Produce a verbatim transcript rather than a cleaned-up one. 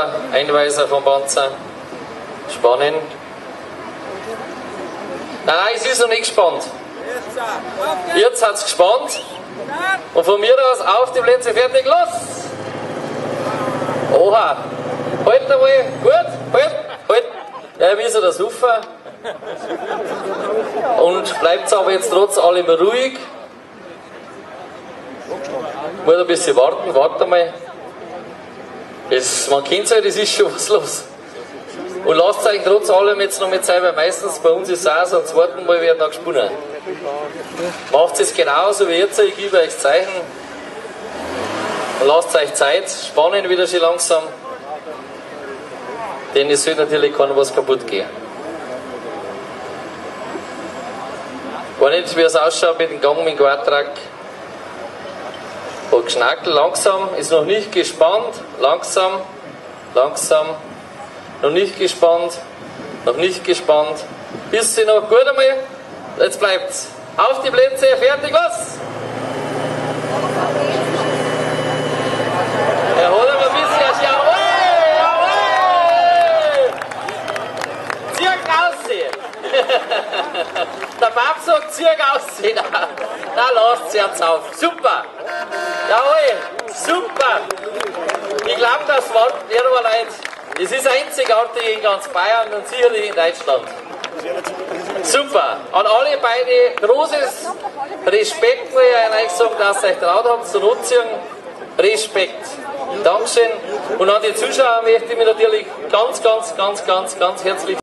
der Einweiser vom Panzer. Spannen. Nein, nein, es ist noch nicht gespannt. Jetzt hat es gespannt. Und von mir aus auf die Plätze, fertig, los! Oha! Halt einmal, gut, halt, halt. Ja, wie so das Ufer. Und bleibt aber jetzt trotz allem ruhig. Muss ein bisschen warten, warte mal. Das, man kennt es ja, das ist schon was los. Und lasst euch trotz allem jetzt noch mit sein, weil meistens bei uns ist es auch so, am zweiten Mal wird noch gesponnen. Macht es genauso wie jetzt, ich gebe euch das Zeichen. Und lasst euch Zeit, spannen wieder schön langsam. Denn es soll natürlich keiner was kaputt gehen. Gar nicht, wie es ausschaut mit dem Gang mit dem Quadtrack. Und Geschnackel, langsam, ist noch nicht gespannt. Langsam, langsam. Noch nicht gespannt, noch nicht gespannt. Bisschen noch, gut einmal. Jetzt bleibt's. Auf die Plätze, fertig, los! Erholen wir ein bisschen, jawohl, jawohl! Zirk aussehen! Der Pap sagt, Zirk aussehen. Na, lasst jetzt auf. Super! Jawohl, super! Ich glaube, das war nicht nur Leute. Es ist einzigartig in ganz Bayern und sicherlich in Deutschland. Super! An alle beide großes Respekt, wo ihr euch gesagt, dass ihr euch traut habt zu nutzen. Respekt. Dankeschön. Und an die Zuschauer möchte ich mich natürlich ganz, ganz, ganz, ganz, ganz herzlich